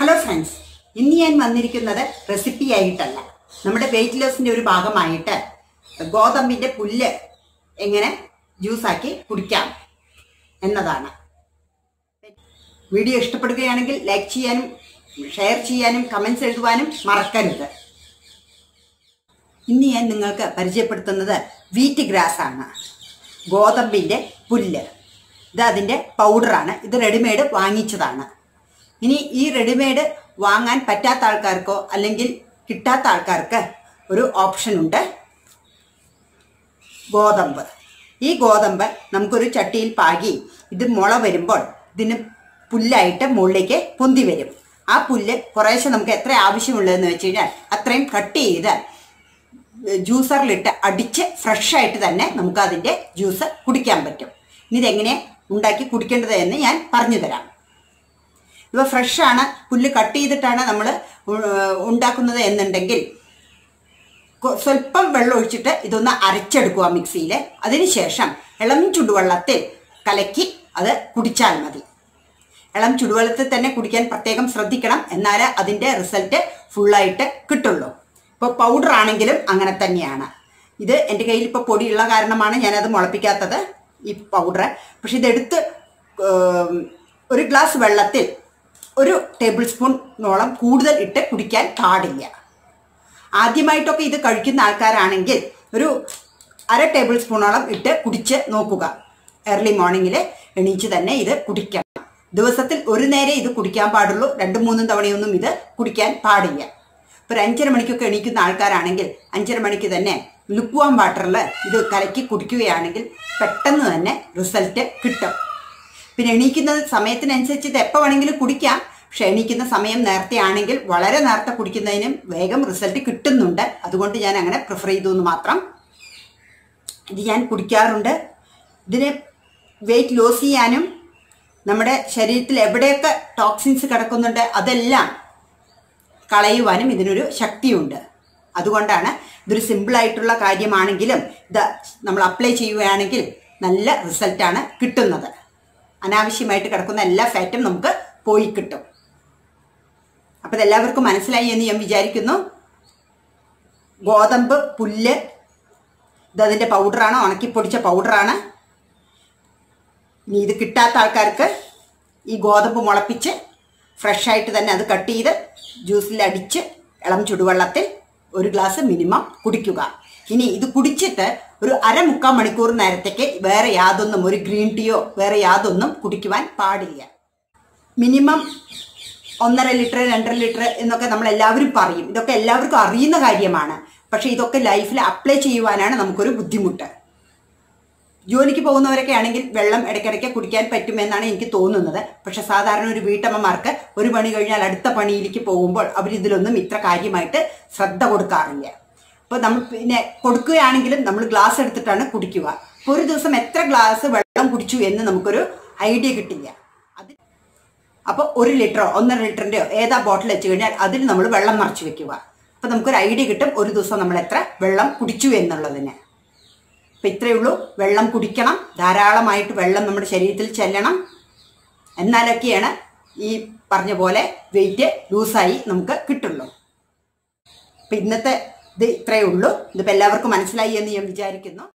Hello friends, ഇന്ന് ഞാൻ വന്നിരിക്കുന്നത് റെസിപ്പി ആയിട്ടല്ല, നമ്മുടെ വെയിറ്റ് ലോസിന്റെ ഒരു ഭാഗമായിട്ട് ഗോതമ്പിന്റെ പുല്ല് എങ്ങനെ ജ്യൂസാക്കി കുടിക്കാം എന്നതാണ്. വീഡിയോ ഇഷ്ടപ്പെടുകയാണെങ്കിൽ ലൈക്ക് ചെയ്യാനും ഷെയർ ചെയ്യാനും കമൻസ് എഴുതുവാനും മറക്കരുത്. ഇന്ന് ഞാൻ നിങ്ങൾക്ക് പരിചയപ്പെടുത്തുന്നത് വീറ്റ് ഗ്രാസ് ആണ്, ഗോതമ്പിന്റെ പുല്ല്. ഇത് അതിൻ്റെ പൗഡറാണ്. ഇത് റെഡിമെയ്ഡ് വാങ്ങിച്ചതാണ്. ഇനി ഈ റെഡിമെയ്ഡ് വാങ്ങാൻ പറ്റാത്ത ആൾക്കാർക്കോ അല്ലെങ്കിൽ കിട്ടാത്ത ആൾക്കാർക്ക് ഒരു ഓപ്ഷൻ ഉണ്ട്, ഗോതമ്പ്. ഈ ഗോതമ്പ് നമുക്കൊരു ചട്ടിയിൽ പാകി ഇത് മുള വരുമ്പോൾ ഇതിന് പുല്ലായിട്ട് മുകളിലേക്ക് പൊന്തി വരും. ആ പുല്ല് കുറേശ്ശെ നമുക്ക് എത്ര ആവശ്യമുള്ളതെന്ന് വെച്ച് കഴിഞ്ഞാൽ അത്രയും കട്ട് ചെയ്ത് ജ്യൂസറിലിട്ട് അടിച്ച് ഫ്രഷായിട്ട് തന്നെ നമുക്ക് അതിൻ്റെ ജ്യൂസ് കുടിക്കാൻ പറ്റും. ഇനി ഇതെങ്ങനെ ഉണ്ടാക്കി കുടിക്കേണ്ടത് എന്ന് ഞാൻ പറഞ്ഞു തരാം. ഇപ്പോൾ ഫ്രഷാണ്, പുല്ല് കട്ട് ചെയ്തിട്ടാണ് നമ്മൾ ഉണ്ടാക്കുന്നത് എന്നുണ്ടെങ്കിൽ സ്വല്പം വെള്ളം ഒഴിച്ചിട്ട് ഇതൊന്ന് അരച്ചെടുക്കുക മിക്സിയിൽ. അതിനുശേഷം ഇളം ചുടുവെള്ളത്തിൽ കലക്കി അത് കുടിച്ചാൽ മതി. ഇളം ചുടുവെള്ളത്തിൽ തന്നെ കുടിക്കാൻ പ്രത്യേകം ശ്രദ്ധിക്കണം, എന്നാലേ അതിൻ്റെ റിസൾട്ട് ഫുള്ളായിട്ട് കിട്ടുള്ളൂ. ഇപ്പോൾ പൗഡർ ആണെങ്കിലും അങ്ങനെ തന്നെയാണ്. ഇത് എൻ്റെ കയ്യിൽ ഇപ്പോൾ പൊടിയുള്ള കാരണമാണ് ഞാനത് മുളപ്പിക്കാത്തത്, ഈ പൗഡർ. പക്ഷെ ഇതെടുത്ത് ഒരു ഗ്ലാസ് വെള്ളത്തിൽ 1 ടേബിൾ സ്പൂണോളം കൂടുതൽ ഇട്ട് കുടിക്കാൻ പാടില്ല. ആദ്യമായിട്ടൊക്കെ ഇത് കഴിക്കുന്ന ആൾക്കാരാണെങ്കിൽ ഒരു 1/2 ടേബിൾ സ്പൂണോളം ഇട്ട് കുടിച്ച് നോക്കുക. ഏർലി മോർണിംഗിൽ എണീച്ച് തന്നെ ഇത് കുടിക്കണം. ദിവസത്തിൽ ഒരു നേരെ ഇത് കുടിക്കാൻ പാടുള്ളൂ, 2-3 തവണയൊന്നും ഇത് കുടിക്കാൻ പാടില്ല. ഇപ്പോൾ 5:30 മണിക്കൊക്കെ എണീക്കുന്ന ആൾക്കാരാണെങ്കിൽ 5:30 മണിക്ക് തന്നെ ലുക്ക് വാം വാട്ടറിൽ ഇത് കലക്കി കുടിക്കുകയാണെങ്കിൽ പെട്ടെന്ന് തന്നെ റിസൾട്ട് കിട്ടും. പിന്നെ എണീക്കുന്ന സമയത്തിനനുസരിച്ച് ഇത് എപ്പോൾ വേണമെങ്കിലും കുടിക്കാം. പക്ഷെ എണീക്കുന്ന സമയം നേരത്തെ ആണെങ്കിൽ വളരെ നേരത്തെ കുടിക്കുന്നതിനും വേഗം റിസൾട്ട് കിട്ടുന്നുണ്ട്. അതുകൊണ്ട് ഞാൻ അങ്ങനെ പ്രിഫർ ചെയ്തു എന്ന് മാത്രം. ഇത് ഞാൻ കുടിക്കാറുണ്ട്. ഇതിന് വെയിറ്റ് ലോസ് ചെയ്യാനും നമ്മുടെ ശരീരത്തിൽ എവിടെയൊക്കെ ടോക്സിൻസ് കിടക്കുന്നുണ്ട് അതെല്ലാം കളയുവാനും ഇതിനൊരു ശക്തിയുണ്ട്. അതുകൊണ്ടാണ് ഇതൊരു സിമ്പിളായിട്ടുള്ള കാര്യമാണെങ്കിലും ഇത് നമ്മൾ അപ്ലൈ ചെയ്യുകയാണെങ്കിൽ നല്ല റിസൾട്ടാണ് കിട്ടുന്നത്. അനാവശ്യമായിട്ട് കിടക്കുന്ന എല്ലാ ഫാറ്റും നമുക്ക് പോയി കിട്ടും. അപ്പോൾ ഇതെല്ലാവർക്കും മനസ്സിലായി എന്ന് ഞാൻ വിചാരിക്കുന്നു. ഗോതമ്പ് പുല്ല് ഇതതിൻ്റെ പൗഡറാണ്, ഉണക്കിപ്പൊടിച്ച പൗഡറാണ്. ഇനി ഇത് കിട്ടാത്ത ആൾക്കാർക്ക് ഈ ഗോതമ്പ് മുളപ്പിച്ച് ഫ്രഷായിട്ട് തന്നെ അത് കട്ട് ചെയ്ത് ജ്യൂസിൽ അടിച്ച് ഇളം ചുടുവെള്ളത്തിൽ 1 ഗ്ലാസ് മിനിമം കുടിക്കുക. ഇനി ഇത് കുടിച്ചിട്ട് ഒരു 1/2-3/4 മണിക്കൂർ നേരത്തേക്ക് വേറെ യാതൊന്നും, ഒരു ഗ്രീൻ ടീയോ വേറെ യാതൊന്നും കുടിക്കുവാൻ പാടില്ല. മിനിമം 1.5 ലിറ്റർ 2.5 ലിറ്റർ എന്നൊക്കെ നമ്മളെല്ലാവരും പറയും. ഇതൊക്കെ എല്ലാവർക്കും അറിയുന്ന കാര്യമാണ്. പക്ഷേ ഇതൊക്കെ ലൈഫിൽ അപ്ലൈ ചെയ്യുവാനാണ് നമുക്കൊരു ബുദ്ധിമുട്ട്. ജോലിക്ക് പോകുന്നവരൊക്കെ ആണെങ്കിൽ വെള്ളം ഇടയ്ക്കിടയ്ക്ക് കുടിക്കാൻ പറ്റുമെന്നാണ് എനിക്ക് തോന്നുന്നത്. പക്ഷെ സാധാരണ ഒരു വീട്ടമ്മമാർക്ക് ഒരു പണി കഴിഞ്ഞാൽ അടുത്ത പണിയിലേക്ക് പോകുമ്പോൾ അവരിതിലൊന്നും ഇത്ര കാര്യമായിട്ട് ശ്രദ്ധ കൊടുക്കാറില്ല. അപ്പോൾ നമ്മൾ പിന്നെ കൊടുക്കുകയാണെങ്കിലും നമ്മൾ ഗ്ലാസ് എടുത്തിട്ടാണ് കുടിക്കുക. അപ്പോൾ ഒരു ദിവസം എത്ര ഗ്ലാസ് വെള്ളം കുടിച്ചു എന്ന് നമുക്കൊരു ഐഡിയ കിട്ടില്ല. അപ്പോൾ 1 ലിറ്ററോ 1.5 ലിറ്ററിൻ്റെയോ ഏതാ ബോട്ടിൽ വെച്ച് കഴിഞ്ഞാൽ അതിൽ നമ്മൾ വെള്ളം നിറച്ച് വെക്കുക. അപ്പോൾ നമുക്കൊരു ഐഡിയ കിട്ടും ഒരു ദിവസം നമ്മൾ എത്ര വെള്ളം കുടിച്ചു എന്നുള്ളതിന്. അപ്പം ഇത്രയേ ഉള്ളൂ. വെള്ളം കുടിക്കണം, ധാരാളമായിട്ട് വെള്ളം നമ്മുടെ ശരീരത്തിൽ ചെല്ലണം. എന്നാലൊക്കെയാണ് ഈ പറഞ്ഞ പോലെ വെയിറ്റ് ലൂസായി നമുക്ക് കിട്ടുള്ളൂ. അപ്പം ഇന്നത്തെ ഇത് ഇത്രയേ ഉള്ളൂ. ഇതിപ്പോൾ എല്ലാവർക്കും മനസ്സിലായി എന്ന് ഞാൻ വിചാരിക്കുന്നു.